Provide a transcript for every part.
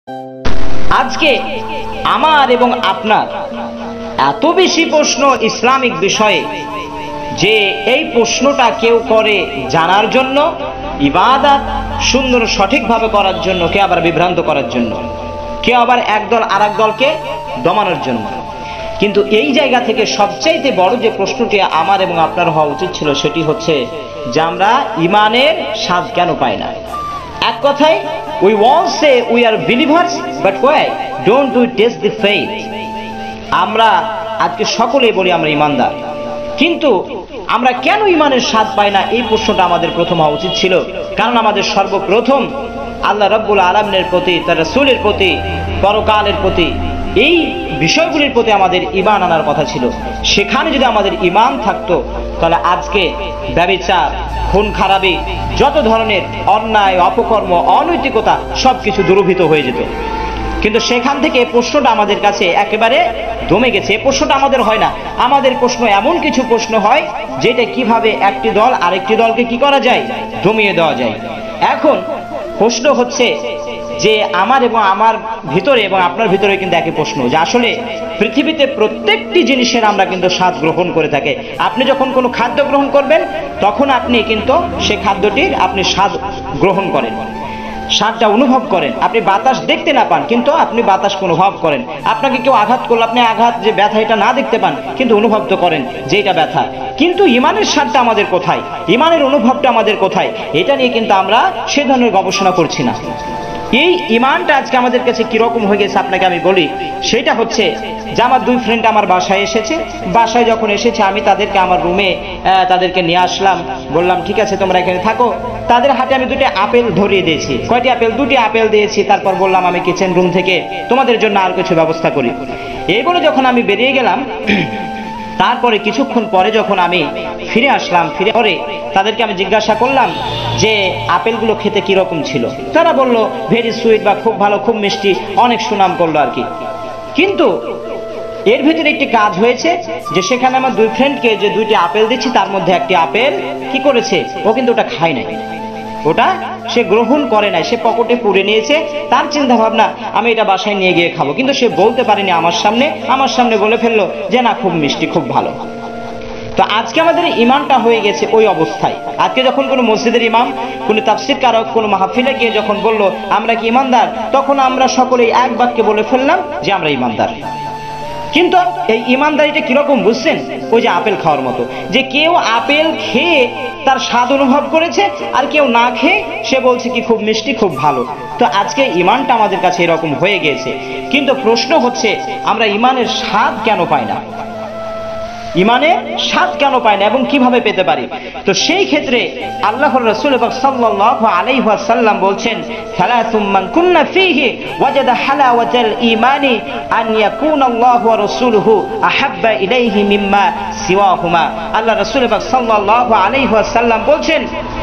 আজকে আমার এবং আপনার এত বেশি প্রশ্ন ইসলামিক বিষয়ে যে এই প্রশ্নটা কেউ করে জানার জন্য, ইবাদত সুন্দর সঠিকভাবে করার জন্য, কে আবার বিভ্রান্ত করার জন্য, কে আবার একদল আরেক দলকে দমানোর জন্য। কিন্তু এই জায়গা থেকে সবচাইতে বড় যে প্রশ্নটি আমার এবং আপনার হওয়া উচিত ছিল সেটি হচ্ছে যে আমরা ইমানের স্বাদ কেন পাই না। এক কথায় we won't say we are believers but why don't we taste the faith। আমরা আজকে সকলেই বলি আমরা ইমানদার, কিন্তু আমরা কেন ইমানের স্বাদ পাই না, এই প্রশ্নটা আমাদের প্রথম হওয়া উচিত ছিল। কারণ আমাদের সর্বপ্রথম আল্লাহ রাব্বুল আলামিনের প্রতি, তার রাসূলের প্রতি, পরকালের প্রতি, এই বিষয়গুলির প্রতি আমাদের ঈমান আনার কথা ছিল। সেখানে যদি আমাদের ঈমান থাকতো তাহলে আজকে ব্যভিচার, খুন খারাপি, যত ধরনের অন্যায়, অপকর্ম, অনৈতিকতা সবকিছু দূরীভূত হয়ে যেত। কিন্তু সেখান থেকে প্রশ্নটা আমাদের কাছে একেবারে দমে গেছে। এই প্রশ্নটা আমাদের হয় না। আমাদের প্রশ্ন এমন কিছু প্রশ্ন হয় যেটা কিভাবে একটি দল আরেকটি দলকে কি করা যায়, দমিয়ে দেওয়া যায়। এখন প্রশ্ন হচ্ছে যে আমার এবং আমার ভিতরে এবং আপনার ভিতরে কিন্তু একই প্রশ্ন, যে আসলে পৃথিবীতে প্রত্যেকটি জিনিসের আমরা কিন্তু স্বাদ গ্রহণ করে থাকি। আপনি যখন কোনো খাদ্য গ্রহণ করবেন তখন আপনি কিন্তু সেই খাদ্যটির আপনি স্বাদ গ্রহণ করেন, স্বাদটা অনুভব করেন। আপনি বাতাস দেখতে না পান কিন্তু আপনি বাতাসকে অনুভব করেন। আপনাকে কেউ আঘাত করলে আপনি আঘাত যে ব্যথা এটা না দেখতে পান কিন্তু অনুভব তো করেন যে এটা ব্যথা। কিন্তু ইমানের স্বাদটা আমাদের কোথায়, ইমানের অনুভবটা আমাদের কোথায়, এটা নিয়ে কিন্তু আমরা সে ধরনের গবেষণা করছি না। এই ইমানটা আজকে আমাদের কাছে কিরকম হয়ে গেছে আপনাকে আমি বলি। সেটা হচ্ছে যে আমার দুই ফ্রেন্ড আমার বাসায় এসেছে। বাসায় যখন এসেছে আমি তাদেরকে আমার রুমে তাদেরকে নিয়ে আসলাম, বললাম ঠিক আছে তোমরা এখানে থাকো। তাদের হাতে আমি দুটি আপেল ধরিয়ে দিয়েছি। কয়টি আপেল? দুটি আপেল দিয়েছি। তারপর বললাম আমি কিচেন রুম থেকে তোমাদের জন্য আর কিছু ব্যবস্থা করি। এই বলে যখন আমি বেরিয়ে গেলাম, তারপরে কিছুক্ষণ পরে যখন আমি ফিরে আসলাম, ফিরে পরে তাদেরকে আমি জিজ্ঞাসা করলাম যে আপেলগুলো খেতে কিরকম ছিল। তারা বলল ভেরি সুইট, বা খুব ভালো, খুব মিষ্টি, অনেক সুনাম করলো আর কি। কিন্তু এর ভিতরে একটি কাজ হয়েছে যে সেখানে আমার দুই ফ্রেন্ডকে যে দুইটি আপেল দিচ্ছি তার মধ্যে একটি আপেল কি করেছে, ও কিন্তু ওটা খায় নাই, ওটা সে গ্রহণ করে নাই, সে পকেটে পুরে নিয়েছে। তার চিন্তা ভাবনা আমি এটা বাসায় নিয়ে গিয়ে খাবো, কিন্তু সে বলতে পারেনি আমার সামনে বলে ফেললো যে না খুব মিষ্টি, খুব ভালো। তো আজকে আমাদের ইমানটা হয়ে গেছে ওই অবস্থায়। আজকে যখন কোনো মসজিদের ইমাম, কোনো তাফসীর কারক, কোনো মাহফিলে গিয়ে যখন বললো আমরা কি ইমানদার, তখন আমরা সকলেই এক বাক্যে বলে ফেললাম যে আমরা ইমানদার। কিন্তু এই ইমানদারিটা কিরকম বুঝছেন? ওই যে আপেল খাওয়ার মতো, যে কেউ আপেল খেয়ে তার স্বাদ অনুভব করেছে আর কেউ না খেয়ে সে বলছে কি খুব মিষ্টি, খুব ভালো। তো আজকে ইমানটা আমাদের কাছে এরকম হয়ে গেছে। কিন্তু প্রশ্ন হচ্ছে আমরা ইমানের স্বাদ কেন পাই না, ইমানের স্বাদ কেন পায় না এবং কিভাবে পেতে পারি? তো সেই ক্ষেত্রে আল্লাহর রাসূল সাল্লাল্লাহু আলাইহি ওয়াসাল্লাম বলছেন সালাতুম মান কুন্না ফীহি ওয়াজাদা হালাওয়াতাল ঈমানি আন ইয়াকুনাল্লাহু ওয়া রাসূলুহু আহাব্বা ইলাইহি মিম্মা সিওয়াহুমা। আল্লাহ রাসূল সাল্লাল্লাহু আলাইহি ওয়াসাল্লাম বলছেন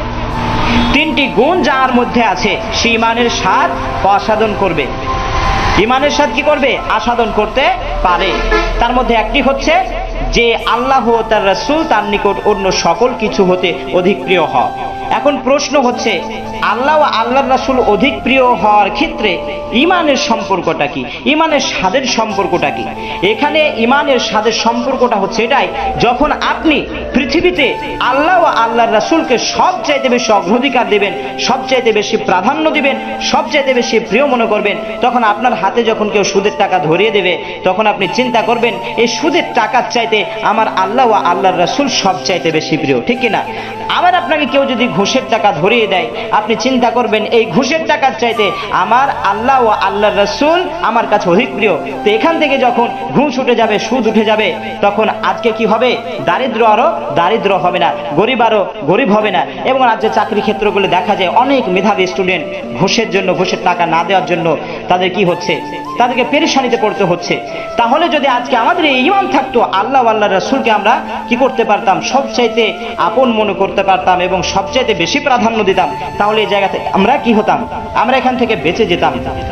তিনটি গুণ যার মধ্যে আছে সে ঈমানের স্বাদ আস্বাদন করবে। ঈমানের স্বাদ কি করবে? আস্বাদন করতে পারে। তার মধ্যে একটি হচ্ছে যে আল্লাহ ও তার রাসূল তার নিকট অন্য সকল কিছু হতে অধিক প্রিয় হওয়া। এখন প্রশ্ন হচ্ছে আল্লাহ ও আল্লাহর রাসূল অধিক প্রিয় হওয়ার ক্ষেত্রে ইমানের সম্পর্কটা কি, ইমানের স্বাদের সম্পর্কটা কি? এখানে ইমানের স্বাদের সম্পর্কটা হচ্ছে এটাই, যখন আপনি পৃথিবীতে আল্লাহ ও আল্লাহর রাসূলকে সবচাইতে বেশি অগ্রাধিকার দেবেন, সবচাইতে বেশি প্রাধান্য দিবেন, সবচাইতে বেশি প্রিয় মনে করবেন, তখন আপনার হাতে যখন কেউ সুদের টাকা ধরিয়ে দেবে তখন আপনি চিন্তা করবেন এই সুদের টাকার চাইতে আমার আল্লাহ ও আল্লাহর রাসূল সবচাইতে বেশি প্রিয়, ঠিক কিনা? আবার আপনাকে কেউ যদি ঘুষের টাকা ধরিয়ে দেয় আপনি চিন্তা করবেন এই ঘুষের টাকার চাইতে আমার আল্লাহ ও আল্লাহর রাসূল আমার কাছে অধিক প্রিয়। তো এখান থেকে যখন ঘুষ উঠে যাবে, সুদ উঠে যাবে, তখন আজকে কি হবে? দারিদ্র আরো দারিদ্র হবে না, গরিব আরো গরিব হবে না। এবং রাজ্যে চাকরি ক্ষেত্রগুলো দেখা যায় অনেক মেধাবী স্টুডেন্ট ঘুষের জন্য, ঘুষের টাকা না দেওয়ার জন্য তাদের কি হচ্ছে, তাদেরকে পেরেশানিতে পড়তে হচ্ছে। তাহলে যদি আজকে আমাদের এই ঈমান থাকতো, আল্লাহ ও আল্লাহর রাসূলকে আমরা কি করতে পারতাম? সবচাইতে আপন মনে করতে পারতাম এবং সবচাইতে বেশি প্রাধান্য দিতাম, তাহলে এই জায়গাতে আমরা কি হতাম? আমরা এখান থেকে বেঁচে যেতাম।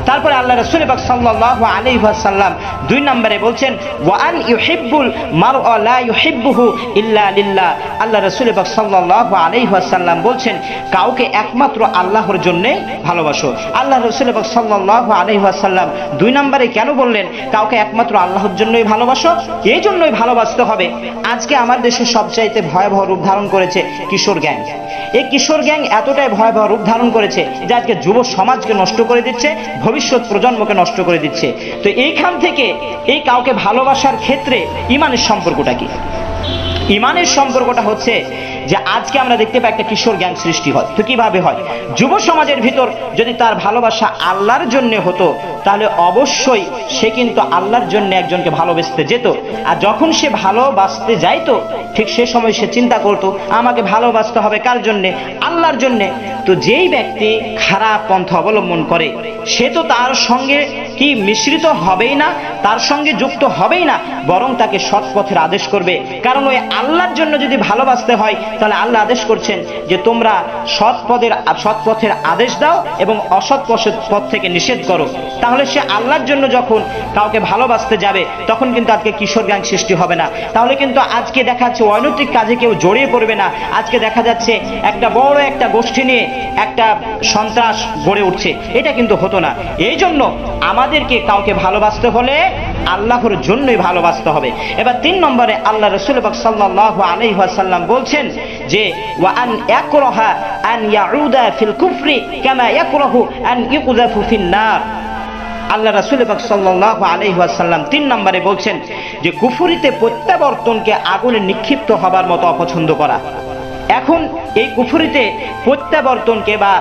তারপরে আল্লাহ রাসূল পাক সাল্লাল্লাহু আলাইহি ওয়াসাল্লাম 2 নম্বরে বলছেন ওয়া আন ইউহিব্বুল মারআ লা ইউহিব্বুহু ইল্লা লিল্লাহ। আল্লাহ রাসূল পাক সাল্লাল্লাহু আলাইহি ওয়াসাল্লাম বলছেন কাউকে একমাত্র আল্লাহর জন্য ভালোবাসো। আল্লাহ রাসূল পাক সাল্লাল্লাহু আলাইহি ওয়াসাল্লাম 2 নম্বরে কেন বললেন কাউকে একমাত্র আল্লাহর জন্যই ভালোবাসো? এই জন্যই ভালোবাসতে হবে, আজকে আমার দেশে সবচাইতে ভয়াবহ রূপ ধারণ করেছে কিশোর গ্যাং। এই কিশোর গ্যাং এতটাই ভয়াবহ রূপ ধারণ করেছে যে আজকে যুব সমাজকে নষ্ট করে দিচ্ছে, ভবিষ্যৎ প্রজন্মকে নষ্ট করে দিচ্ছে। তো এইখান থেকে এই কাউকে ভালোবাসার ক্ষেত্রে ইমানের সম্পর্কটা কি? ইমানের সম্পর্কটা হচ্ছে যে আজকে আমরা দেখতে পাই একটা কিশোর গ্যাং সৃষ্টি হয়। তো কিভাবে হয়? যুব সমাজের ভিতর যদি তার ভালোবাসা আল্লাহর জন্য হতো তাহলে অবশ্যই সে কিন্তু আল্লাহর জন্য একজনকে ভালোবাসতে যেত। আর যখন সে ভালোবাসতে যাইতো ঠিক সে সময় সে চিন্তা করতো আমাকে ভালোবাসতে হবে কার জন্যে? আল্লাহর জন্যে। তো যেই ব্যক্তি খারাপ পন্থা অবলম্বন করে সে তো তার সঙ্গে কি মিশ্রিত হবেই না, তার সঙ্গে যুক্ত হবেই না, বরং তাকে সৎ পথের আদেশ করবে। কারণ ওই আল্লাহর জন্য যদি ভালোবাসতে হয় তাহলে আল্লাহ আদেশ করছেন যে তোমরা সৎ পথের আদেশ দাও এবং অসৎ পথ থেকে নিষেধ করো। তাহলে সে আল্লাহর জন্য যখন কাউকে ভালোবাসতে যাবে তখন কিন্তু আজকে কিশোর গ্যাং সৃষ্টি হবে না। তাহলে কিন্তু আজকে দেখা যাচ্ছে অনৈতিক কাজে কেউ জড়িয়ে পড়বে না। আজকে দেখা যাচ্ছে একটা বড় একটা গোষ্ঠী নিয়ে একটা সন্ত্রাস গড়ে উঠছে, এটা কিন্তু হতো না। এই জন্য আমাদেরকে কাউকে ভালোবাসতে হলে আল্লাহর জন্যই ভালোবাসতে হবে। এবার 3 নম্বরে আল্লাহ রাসূল পাক সাল্লাল্লাহু আলাইহি ওয়াসাল্লাম বলছেন যে ওয়া আন ইয়াকরাহা আন ইয়াউদা ফিল কুফরি কামা ইয়াকরাহু আন ইউকযাফু ফিন নার। আল্লাহ রাসূল পাক সাল্লাল্লাহু আলাইহি ওয়াসাল্লাম 3 নম্বরে বলছেন যে কুফরিতে প্রত্যাবর্তনকে আগুনে নিক্ষিপ্ত হবার মতো অপছন্দ করা। এখন এই কুফরিতে প্রত্যাবর্তনকে বা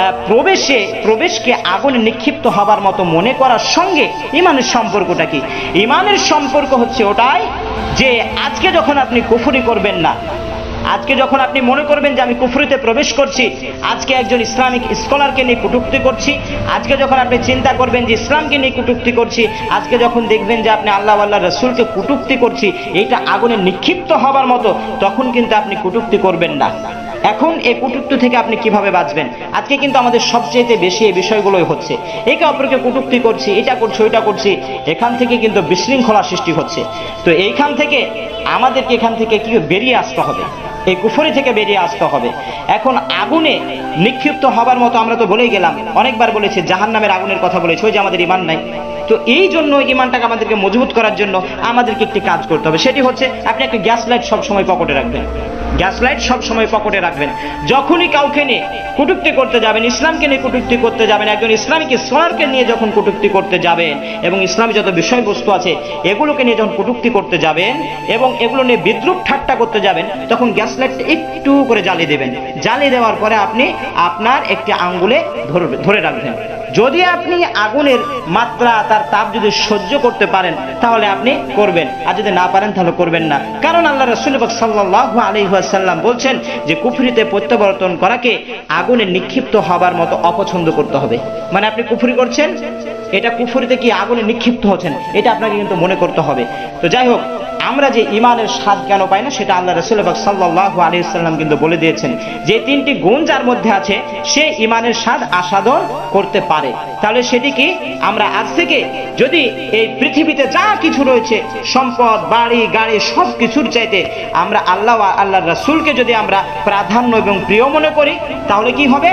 প্রবেশকে আগুনে নিক্ষিপ্ত হবার মতো মনে করার সঙ্গে ইমানের সম্পর্কটা কি? ইমানের সম্পর্ক হচ্ছে ওটাই যে আজকে যখন আপনি কুফরি করবেন না, আজকে যখন আপনি মনে করবেন যে আমি কুফরিতে প্রবেশ করছি, আজকে একজন ইসলামিক স্কলারকে নিয়ে কটূক্তি করছি, আজকে যখন আপনি চিন্তা করবেন যে ইসলামকে নিয়ে কটূক্তি করছি, আজকে যখন দেখবেন যে আপনি আল্লাহ রাসূলকে কটূক্তি করছি, এইটা আগুনে নিক্ষিপ্ত হবার মতো, তখন কিন্তু আপনি কটূক্তি করবেন না। এখন এই কটূক্তি থেকে আপনি কিভাবে বাঁচবেন? আজকে কিন্তু আমাদের সবচেয়ে বেশি এই বিষয়গুলোই হচ্ছে, একে অপরকে কটূক্তি করছি, এটা করছি ওইটা করছি, এখান থেকে কিন্তু বিশৃঙ্খলা সৃষ্টি হচ্ছে। তো এইখান থেকে আমাদেরকে এখান থেকে কি বেরিয়ে আসতে হবে, এই কুফরি থেকে বেরিয়ে আসতে হবে। এখন আগুনে নিক্ষিপ্ত হবার মতো আমরা তো বলেই গেলাম, অনেকবার বলেছি জাহান্নামের আগুনের কথা বলেছি, ওই যে আমাদের ঈমান নাই। তো এই জন্য ঈমানটাকে আমাদেরকে মজবুত করার জন্য আমাদেরকে একটি কাজ করতে হবে, সেটি হচ্ছে আপনি একটা গ্যাস লাইট সবসময় পকেটে রাখবেন। গ্যাস লাইট সবসময় পকেটে রাখবেন। যখনই কাউকে নিয়ে কটূক্তি করতে যাবেন, ইসলামকে নিয়ে কটূক্তি করতে যাবেন, একজন ইসলামিক স্কলারকে নিয়ে যখন কটূক্তি করতে যাবেন এবং ইসলামী যত বিষয়বস্তু আছে এগুলোকে নিয়ে যখন কটূক্তি করতে যাবেন এবং এগুলো নিয়ে বিদ্রূপ ঠাট্টা করতে যাবেন, তখন গ্যাস লাইটটা একটু করে জ্বালিয়ে দেবেন। জ্বালিয়ে দেওয়ার পরে আপনি আপনার একটি আঙ্গুলে ধরে রাখবেন। যদি আপনি আগুনের মাত্রা তার তাপ যদি সহ্য করতে পারেন তাহলে আপনি করবেন, আর যদি না পারেন তাহলে করবেন না। কারণ আল্লাহ রাসূল পাক সাল্লাল্লাহু আলাইহি ওয়াসাল্লাম বলছেন যে কুফরিতে প্রত্যাবর্তন করাকে আগুনে নিক্ষিপ্ত হবার মতো অপছন্দ করতে হবে। মানে আপনি কুফরি করছেন, এটা কুফরিতে কি আগুনে নিক্ষিপ্ত হচ্ছেন, এটা আপনাকে কিন্তু মনে করতে হবে। তো যাই হোক, আমরা যে ইমানের স্বাদ কেন পাই না সেটা আল্লাহ রাসূল পাক সাল্লাল্লাহু আলাইহি ওয়াসাল্লাম কিন্তু বলে দিয়েছেন যে 3টি গুণ যার মধ্যে আছে সে ইমানের স্বাদ আস্বাদন করতে পারে। তাহলে সেটি কি? আমরা আজ থেকে যদি এই পৃথিবীতে যা কিছু রয়েছে সম্পদ, বাড়ি, গাড়ি, সব কিছুর চাইতে আমরা আল্লাহ আল্লাহর রাসূলকে যদি আমরা প্রাধান্য এবং প্রিয় মনে করি তাহলে কি হবে?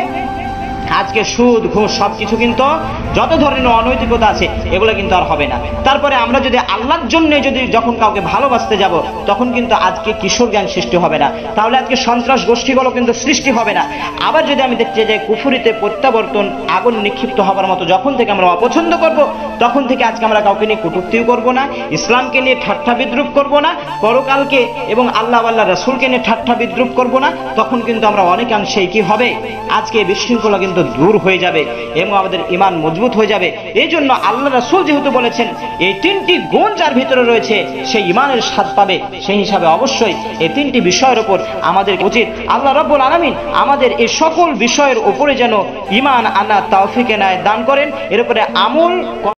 আজকে সুদ ঘুষ সবকিছু কিন্তু যত ধরনের অনৈতিকতা আছে এগুলো কিন্তু আর হবে না। তারপরে আমরা যদি আল্লাহর জন্য যদি যখন কাউকে ভালোবাসতে যাব তখন কিন্তু আজকে কিশোর গ্যাং সৃষ্টি হবে না, তাহলে আজকে সন্ত্রাস গোষ্ঠীগুলো কিন্তু সৃষ্টি হবে না। আবার যদি আমি দেখছি যে কুফরিতে প্রত্যাবর্তন আগুন নিক্ষিপ্ত হবার মতো যখন থেকে আমরা অপছন্দ করব তখন থেকে আজকে আমরা কাউকে নিয়ে কটূক্তিও করব না, ইসলামকে নিয়ে ঠাট্টা বিদ্রূপ করব না, পরকালকে এবং আল্লাহ রাসূলকে নিয়ে ঠাট্টা বিদ্রূপ করব না, তখন কিন্তু আমরা অনেকাংশেই কি হবে আজকে বিশৃঙ্খলা কিন্তু দূর হয়ে যাবে এবং আমাদের ঈমান মজবুত হয়ে যাবে। এই জন্য আল্লাহ রাসূল যেহেতু বলেছেন এই 3টি গুণ যার ভিতরে রয়েছে সেই ঈমানের স্বাদ পাবে, সেই হিসাবে অবশ্যই এই 3টি বিষয়ের উপর আমাদের উচিত আল্লাহ রাব্বুল আলামিন আমাদের এই সকল বিষয়ের উপরে যেন ঈমান আনার তৌফিক এনায়েত দান করেন, এর উপরে আমল